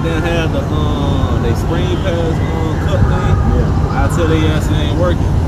goddamn have the they screen pass cut thing. Yeah. I tell they ass it ain't working.